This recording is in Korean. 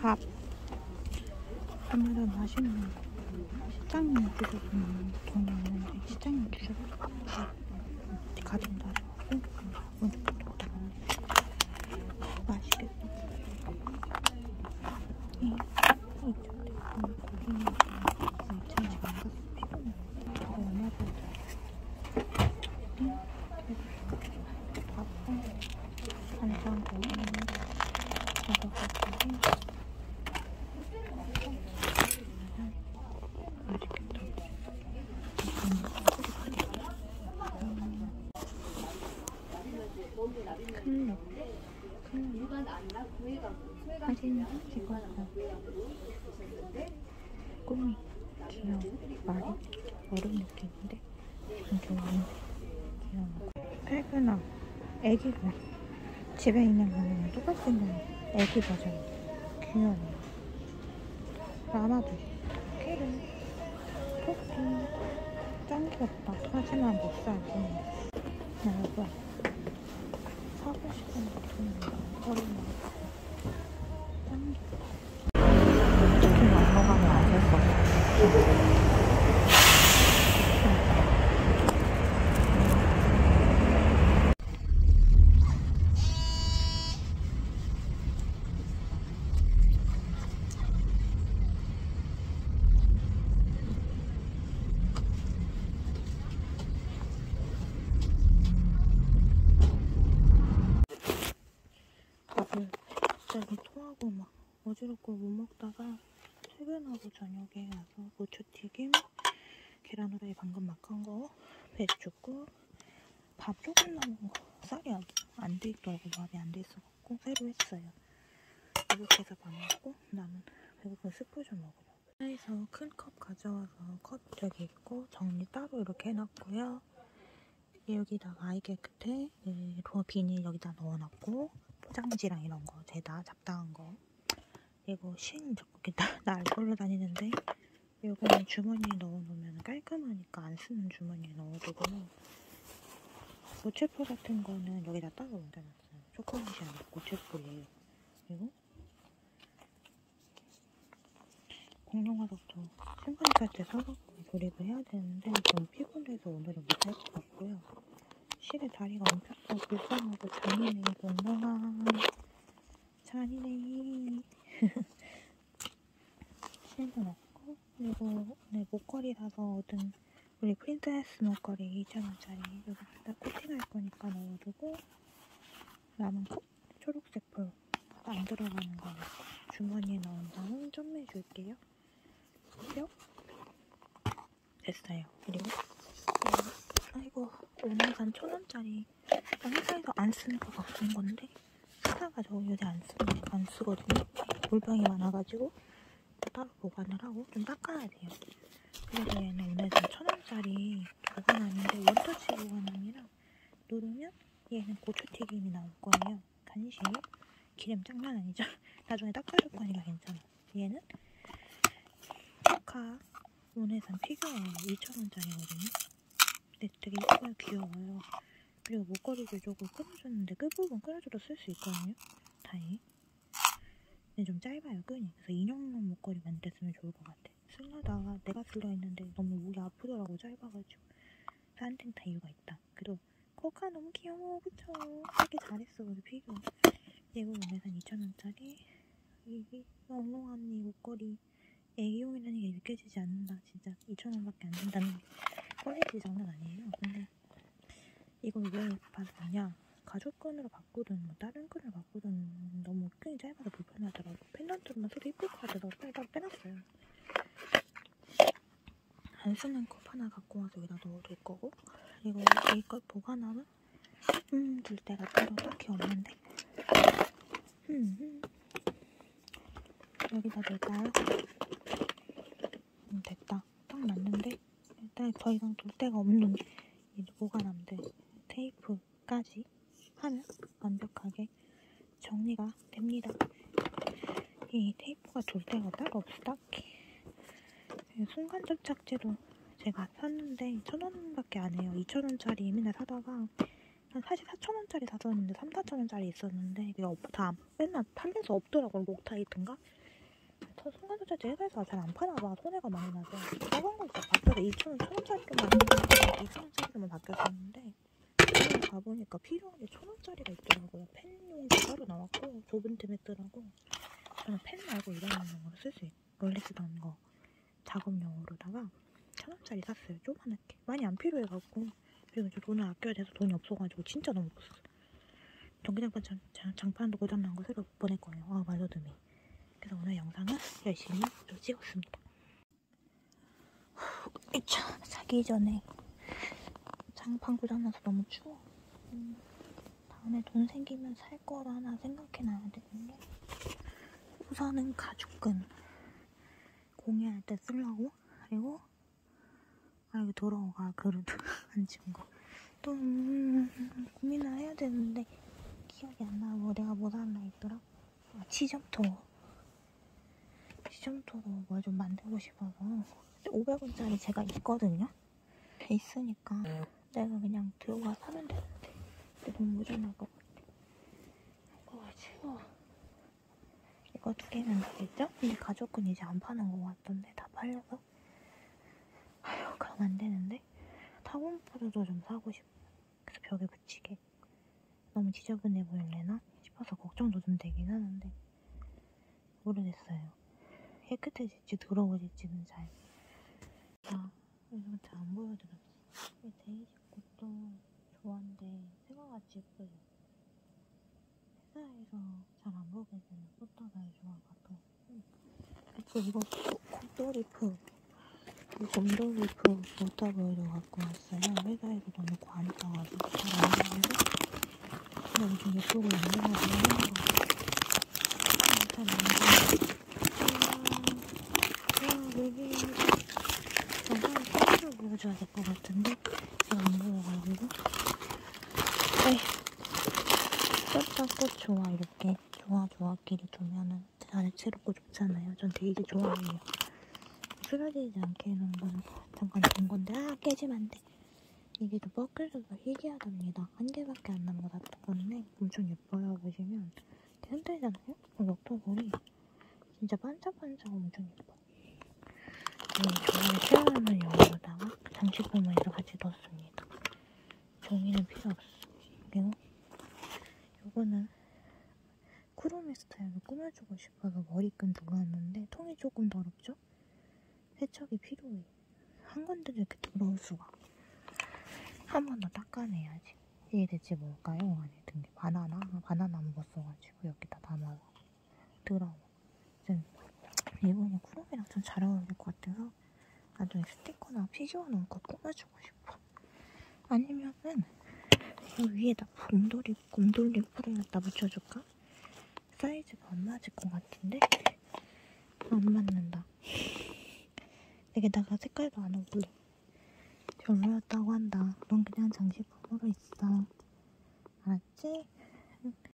밥. 오늘은 맛있는 시장님 주셔서 돈이 없는데 시장님 주셔서 가진 다고 오늘부터 얻어먹는데 맛있겠다. 고기는 지금 안 갔어. 피곤해. 얼마 전에 밥과 간장고 먹어가지고 맛있겠다. 사진 찍어서 꿈이 귀여워. 말이 어른 느낌인데 좀 좋은데 귀여워. 팔근아 애기가 집에 있는 거랑 똑같은 거 애기 버전 귀여워. 라마도 키를 토끼 짱 귀엽다. 하지만 못 사지. 여러분 사고 싶은 거 어린이 짱 귀엽다. 치킨 안 먹으면 안 될 것 같아. 밥을 갑자기 토하고 막 어지럽고 못 먹다가 퇴근하고 저녁에 와서 고추튀김, 계란후라이 방금 막 한 거, 배추국, 밥 조금 남은 거. 쌀이 안 돼 있더라고. 밥이 안 돼 있어갖고 새로 했어요. 이렇게 해서 밥 먹고 나는 배고픈 스프 좀 먹으려고. 회사에서 큰 컵 가져와서 컵 여기 있고 정리 따로 이렇게 해놨고요. 여기다가 아이 깨끗해 비닐 여기다 넣어놨고 포장지랑 이런 거 죄다 잡다한 거. 이거 신 자꾸 날 걸러 다니는데 이거는 주머니에 넣어놓으면 깔끔하니까 안 쓰는 주머니에 넣어두고, 고체풀 같은 거는 여기다 따로 옮겨놨어요. 초콜릿이 아니라 고체풀이에요. 그리고 공룡화석도 신발할 때 사갖고 조립을 해야 되는데 좀 피곤해서 오늘은 못할 것 같고요. 실에 다리가 엉켰어. 불쌍하고 잔인해. 공룡아 잔인해. 실도 넣고, 그리고 오늘 목걸이 사서 얻은 우리 프린세스 목걸이 2,000원짜리 여기다 코팅할 거니까 넣어두고, 남은 초록색 풀 안 들어가는 거 주머니에 넣은 다음 좀 해줄게요. 뿅! 됐어요. 그리고 아이고 오늘 산 1,000원짜리 회사에서 안 쓰는 거 갖고 온 건데 사다가 저 요새 안 쓰거든요. 물병이 많아가지고 따로 보관을 하고 좀 닦아야 돼요. 그래서 얘는 오늘 산 1,000원짜리 보관함인데 원터치 보관함이라 누르면 얘는 고추튀김이 나올 거예요. 간식 기름 장난 아니죠? 나중에 닦아줄 거니까 괜찮아. 얘는 포카 오늘 산 피규어예요. 2,000원짜리거든요. 근데 되게 이뻐요. 귀여워요. 그리고 목걸이도 조금 끊어줬는데 끝부분 끊어줘도 쓸 수 있거든요. 다행히. 근데 좀 짧아요, 끈이. 그래서 인형용 목걸이 만들었으면 좋을 것 같아. 쓰려다가 내가 쓸려 했는데 너무 목이 아프더라고. 짧아가지고. 싼 다 이유가 있다. 그리고 코카 너무 귀여워. 그쵸? 되게 잘했어. 우리 피규어. 이거 오늘 산 2,000원짜리 이 엉롱언니 목걸이 애기용이라는 게 느껴지지 않는다. 진짜 2,000원밖에 안 된다는 퀄리티 장난 아니에요. 근데 이걸 왜 받았냐, 가죽끈으로 바꾸든 뭐 다른 끈을 바꾸든 너무 끈이 짧아서 불편하더라고. 펜던트로만 써도 이쁠 것 같아서 따로 빼놨어요. 안 쓰는 컵 하나 갖고 와서 여기다 넣어둘 거고, 그리고 이걸 보관함은 둘 데가 따로 딱히 없는데 여기다 넣을까요? 됐다. 딱 맞는데 일단 더 이상 둘 데가 없는 이 보관함들 테이프까지 하면 완벽하게 정리가 됩니다. 이 테이프가 둘 데가 따로 없어. 딱히 순간 접착제도 제가 샀는데 1,000원밖에 안 해요. 2,000원짜리 맨날 사다가 사실 4,000원짜리 사줬는데 3,000~4,000원짜리 있었는데 이거 다 맨날 팔려서 없더라고요. 록타이트인가? 저 순간소재지 회사에서 잘 안 파나봐. 손해가 많이 나서. 저번 건 진짜 바뀌어서 2,000원, 1,000원짜리로만 2,000원짜리로만 바뀌었었는데 지금 가보니까 필요한 게 1,000원짜리가 있더라고요. 펜용도 따로 나왔고 좁은 틈에 뜨라고. 저는 펜 말고 이런 용으로 쓸 수 있고 원래 쓰던 거 작업용으로다가 1,000원짜리 샀어요. 조그맣게. 많이 안 필요해갖고. 그리고 저 돈을 아껴야 돼서 돈이 없어가지고 진짜 너무 없었어. 전기장판 장판도 고장난 거 새로 보낼 거예요. 아 말로듬이. 그래서 오늘 영상은 열심히 좀 찍었습니다. 자기 전에 장판 고장나서 너무 추워. 다음에 돈 생기면 살 거를 하나 생각해놔야 되는데 우선은 가죽끈 공예할 때 쓰려고. 그리고 이거 더러워가 그릇 안 지운 거. 또 고민을 해야 되는데 기억이 안 나고 내가 뭐 살라 했더라? 치점토로 뭘 좀 만들고 싶어서 500원짜리 제가 있거든요? 있으니까 내가 그냥 들고 가서 사면 되는데 근데 너무 모자랄 것 같아. 그래가지고 이거 2개면 되겠죠? 근데 가죽은 이제 안 파는 것 같던데 다 팔려서 그럼 안 되는데 타공프로도 좀 사고 싶어. 그래서 벽에 붙이게. 너무 지저분해 보일래나 싶어서 걱정도 좀 되긴 하는데 모르겠어요. 깨끗해질지 더러워질지는 잘. 이거 잘 안 보여드렸어. 이 데이지 꽃도 좋아한데 생각같이 예뻐요. 회사에서 잘 안 보게 되는 꽃다발 좋아하거든. 그리고 이거 곰돌이프 꽃다발도 갖고 왔어요. 회사에서 너무 관이 따가지고 잘 안 보는데 근데 좀 예쁘고 만들어서 하는 거 같아요. 잘 만들어서 영상을 캡처를 보여줘야 될 것 같은데 잘 안 보여가지고 꽃 좋아 이렇게 좋아끼리 두면은 다채롭고 좋잖아요. 전 데이지 좋아해요. 쓰러지지 않게 해놓은 건 잠깐 둔 건데 깨지면 안 돼. 이게 또 뻐글져서 희귀하답니다. 1개밖에 안 남은 것 같았는데 엄청 예뻐요. 보시면 흔들잖아요? 녹토볼이 진짜 반짝반짝 엄청 예뻐. 종이를 채워놓는 용으로다가 장식품에서 같이 넣었습니다. 종이는 필요 없어. 그리고 요거는 쿠로미 스타일로 꾸며주고 싶어서 머리끈 놓았는데 통이 조금 더럽죠? 세척이 필요해. 한 건데도 이렇게 더러울 수가. 한 번 더 닦아내야지. 이게 대체 뭘까요? 안에 든 게 바나나 먹었어가지고 여기다 담아서 더러워. 이번에 쿠로미랑 좀 잘 어울릴 것 같아서 나중에 스티커나 피규어 넣은 거 꾸며주고 싶어. 아니면은 이 위에다 곰돌이 풀을 갖다 붙여줄까? 사이즈가 안 맞을 것 같은데? 안 맞는다. 여기다가 색깔도 안 어울려. 별로였다고 한다. 넌 그냥 장식품으로 있어. 알았지?